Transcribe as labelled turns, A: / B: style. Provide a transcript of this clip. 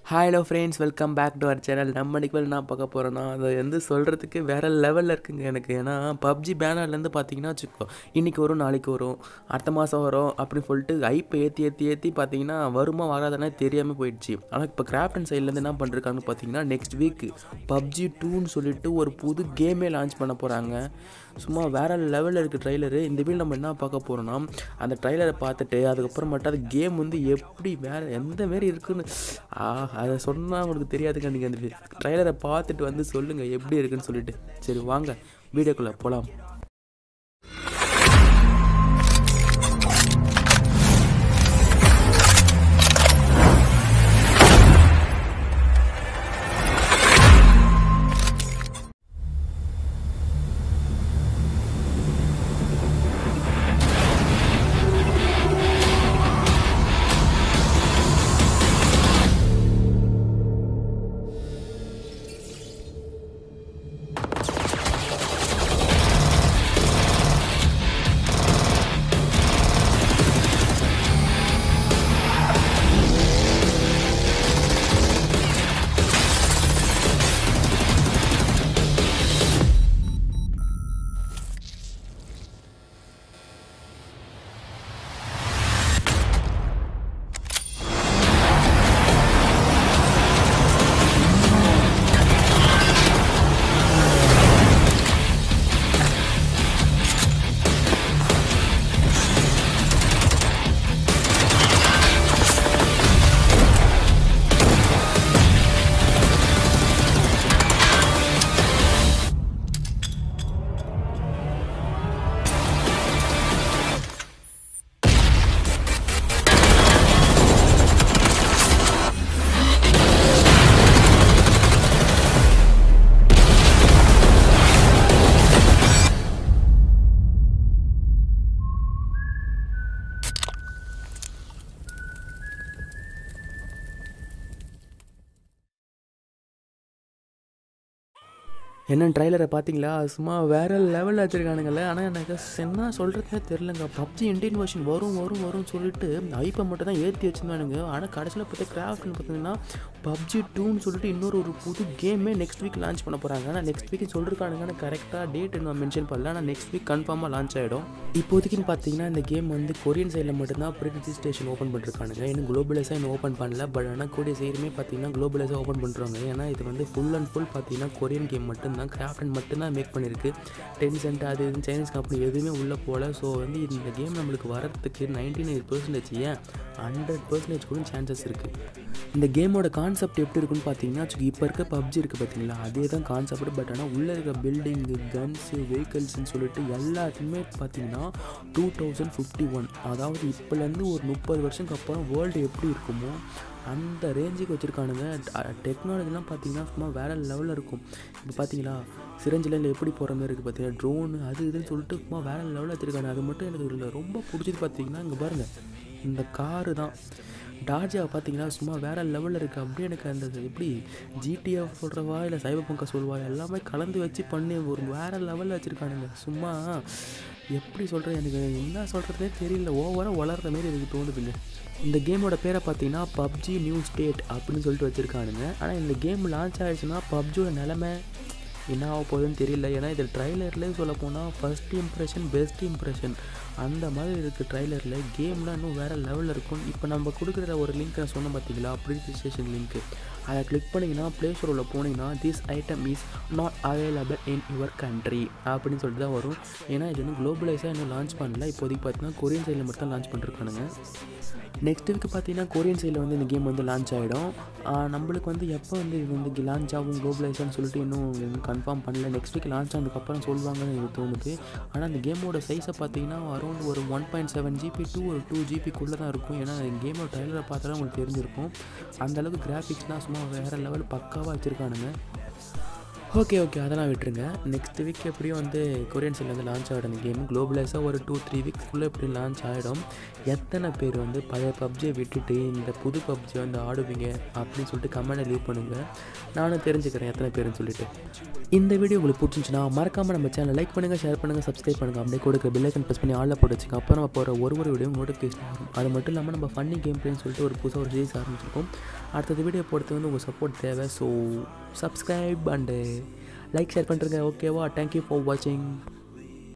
A: Hi hello friends, welcome back to our channel. நம்ம இன்றைக்கி என்ன பார்க்க போகிறோன்னா, அதை வந்து சொல்கிறதுக்கு வேறு லெவலில் இருக்குங்க எனக்கு. ஏன்னா பப்ஜி பேனர்லேருந்து பார்த்தீங்கன்னா வச்சுக்கோ, இன்றைக்கி வரும், நாளைக்கு வரும், அடுத்த மாதம் வரும் அப்படின்னு சொல்லிட்டு ஹைப்பை ஏற்றி பார்த்தீங்கன்னா வருமா வராதுன்னா தெரியாமல் போயிடுச்சு. ஆனால் இப்போ கிராஃப்டன் சைட்லேருந்து என்ன பண்ணிருக்காங்கன்னு பார்த்தீங்கன்னா, நெக்ஸ்ட் வீக் PUBG 2ன்னு சொல்லிட்டு ஒரு புது கேமே லான்ச் பண்ண போகிறாங்க. சும்மா வேறு லெவலில் இருக்குது ட்ரைலரு. இந்த வீடியோ நம்ம என்ன பார்க்க போகிறோன்னா, அந்த ட்ரைலரை பார்த்துட்டு அதுக்கப்புறமேட்டு அது கேம் வந்து எப்படி வேறு எந்த மாரி இருக்குன்னு அதை சொன்னால் உங்களுக்கு தெரியாதுங்க. நீங்கள் அந்த ட்ரைலரை பார்த்துட்டு வந்து சொல்லுங்கள் எப்படி இருக்குன்னு சொல்லிட்டு. சரி வாங்க வீடியோக்குள்ளே போகலாம். என்ன ட்ரைலரை பார்த்தீங்களா? சும்மா வேறு லெவலில் வச்சுருக்கானுங்களே. ஆனால் எனக்கு என்ன சொல்கிறதுனே தெரிலங்க. PUBG இண்டியன் வெர்ஷன் வரும்னு சொல்லிட்டு ஐப்பை மட்டும் தான் ஏற்றி வச்சுருந்தானுங்க. ஆனால் கடைசியில் பார்த்தா கிராஃப்ட்னு பார்த்தீங்கன்னா PUBG 2ன்னு சொல்லிட்டு இன்னொரு புது கேமே நெக்ஸ்ட் வீக் லான்ச் பண்ண போகிறாங்க. ஆனால் நெக்ஸ்ட் வீக் சொல்லியிருக்கானுங்க. ஆனால் கரெக்டாக டேட் நான் மென்ஷன் பண்ணல. ஆனால் நெக்ஸ்ட் வீக் கன்ஃபார்மாக லான்ச் ஆகிடும். இப்போதைக்குன்னு பார்த்தீங்கன்னா இந்த கேம் வந்து கொரியன் சைடில் மட்டும்தான் ப்ரீ ரிஜிஸ்ட்ரேஷன் ஓப்பன் பண்ணிருக்கானுங்க. இன்னும் குளோபலைஸாக இன்னும் ஓப்பன் பண்ணல. பட் ஆனால் கூடிய சைடுமே பார்த்தீங்கன்னா குளோபலைஸாக ஓப்பன் பண்ணுறாங்க. ஏன்னா இது வந்து ஃபுல் அண்ட் ஃபுல் பார்த்தீங்கன்னா கொரியன் கேம் மட்டும் கிராஃப்டன் மட்டும்தான் மேக் பண்ணியிருக்கு. டென்சென்ட் அது இது சைனீஸ் கம்பெனி எதுவுமே உள்ளே போகல. ஸோ வந்து இந்த கேம் நம்மளுக்கு வரத்துக்கு 99% ஏன் 100% கூட சான்சஸ் இருக்குது. இந்த கேமோட கான்செப்ட் எப்படி இருக்குன்னு பார்த்தீங்கன்னா, இப்போ இருக்க PUBG இருக்குது பார்த்தீங்களா, அதே தான் கான்செப்ட். பட் ஆனால் உள்ளே இருக்க பில்டிங்கு, கன்ஸு, வெஹிக்கல்ஸ்ன்னு சொல்லிட்டு எல்லாத்தையுமே பார்த்தீங்கன்னா 2051, அதாவது இப்போலேருந்து ஒரு 30 வருஷத்துக்கு அப்புறம் வேர்ல்டு எப்படி இருக்குமோ அந்த ரேஞ்சுக்கு வச்சுருக்கானுங்க. டெக்னாலஜிலாம் பார்த்தீங்கன்னா சும்மா வேறு லெவலில் இருக்கும். இப்போ பார்த்தீங்களா சிரஞ்சில் எப்படி போகிற மாதிரி இருக்குது பார்த்தீங்கன்னா, ட்ரோனு அது இதுன்னு சொல்லிட்டு சும்மா வேறு லெவலில் வச்சுருக்காங்க. அது மட்டும் எனக்கு இல்லை ரொம்ப பிடிச்சது பார்த்தீங்கன்னா, இங்கே பாருங்கள் இந்த காரு தான் டார்ஜாவை பார்த்தீங்கன்னா சும்மா வேறு லெவலில் இருக்குது. அப்படியே எனக்கு அந்த எப்படி ஜிடிஎஃப் சொல்கிறவா இல்லை சைபர் பங்கா சொல்வா எல்லாமே கலந்து வச்சு பண்ணி ஒரு வேறு லெவலில் வச்சுருக்கானுங்க. சும்மா எப்படி சொல்கிறது, எனக்கு என்ன சொல்கிறதே தெரியல. ஓவராக வளர்கிற மாரி எனக்கு தோணுதுங்க. இந்த கேமோட பேரை பார்த்தீங்கன்னா PUBG நியூ ஸ்டேட் அப்படின்னு சொல்லிட்டு வச்சுருக்கானுங்க. ஆனால் இந்த கேம் லான்ச் ஆகிடுச்சுன்னா PUBGயோட நிலமை என்ன ஆக போகுதுன்னு தெரியல. ஏன்னா இது ட்ரைலர்லேயே சொல்ல போனால் ஃபஸ்ட் இம்ப்ரெஷன் பெஸ்ட் இம்ப்ரெஷன் அந்த மாதிரி இருக்குது ட்ரைலரில். கேம்லாம் இன்னும் வேறு லெவலில் இருக்கும். இப்போ நம்ம கொடுக்குற ஒரு லிங்க் நான் சொன்னேன் பார்த்தீங்களா, ப்ரீ ரிஜிஸ்ட்ரேஷன் லிங்க்கு, அதை கிளிக் பண்ணிங்கன்னா ப்ளே ஸ்டோரில் போனீங்கன்னா this item is not available in your country அப்படின்னு சொல்லிட்டு தான் வரும். ஏன்னா இது வந்து குளோபலைஸாக இன்னும் லான்ச் பண்ணல. இப்போதைக்கு பார்த்தீங்கன்னா கொரியன் சைடில் மட்டும் தான் லான்ச் பண்ணிருக்கானுங்க. நெக்ஸ்ட் வீக் பார்த்தீங்கன்னா கொரியன் சைடில் வந்து இந்த கேம் வந்து லான்ச் ஆகிடும். நம்மளுக்கு வந்து எப்போ வந்து இது வந்து லான்ச் ஆகும் குளோபலைஸான்னு சொல்லிட்டு இன்னும் கன்ஃபார்ம் பண்ணல. நெக்ஸ்ட் வீக் லான்ச் ஆனதுக்கப்புறம் சொல்லுவாங்கன்னு எனக்கு தோணுது. ஆனால் அந்த கேமோட சைஸை பார்த்தீங்கன்னா அரௌண்ட் ஒரு 1.7 GB to ஒரு 2 GBக்குள்ளே தான் இருக்கும். ஏன்னா கேமோட ட்ரைலரை பார்த்தாலும் உங்களுக்கு தெரிஞ்சிருக்கும். அந்தளவுக்கு கிராஃபிக்ஸ்னால் சும்மா வேறு லெவல் பக்காவாக வச்சுருக்கானுங்க. ஓகே அதெல்லாம் விட்டுருங்க. நெக்ஸ்ட் வீக் எப்படியும் வந்து கொரியன் சைடில் வந்து லான்ச் ஆகிடும். அந்த கேம் குளோபலைஸாக ஒரு 2-3 வீக்ஸ்க்குள்ளே எப்படி லான்ச் ஆகிடும். எத்தனை பேர் வந்து பழைய பப்ஜியை விட்டுட்டு இந்த புது பப்ஜியை வந்து ஆடுவீங்க அப்படின்னு சொல்லிட்டு கமெண்ட்டை லீவ் பண்ணுங்கள். நானும் தெரிஞ்சுக்கிறேன் எத்தனை பேருன்னு சொல்லிட்டு. இந்த வீடியோ உங்களுக்கு பிடிச்சிருந்துச்சுன்னா மறக்காமல் நம்ம சேனல் லைக் பண்ணுங்கள், ஷேர் பண்ணுங்கள், சப்ஸ்கிரைப் பண்ணுங்கள். அப்படியே கொடுக்குற பெல் ஐக்கன் ப்ரெஸ் பண்ணி ஆளில் போட்டு வச்சுக்கோங்க. அப்போ நம்ம போகிற ஒரு வீடியோ நோட்டிஃபிகேஷன் வரும். அது மட்டும் இல்லாமல் நம்ம ஃபன்னி கேம் பிளேன்னு சொல்லிட்டு ஒரு புதுசாக ஒரு சீரிஸ் ஆரம்பிச்சிருக்கோம். அடுத்தது வீடியோ போடுறது வந்து உங்கள் சப்போர்ட் தேவை. So subscribe and like share பண்ணுறேங்க. ஓகேவா? தேங்க்யூ ஃபார் வாட்சிங்.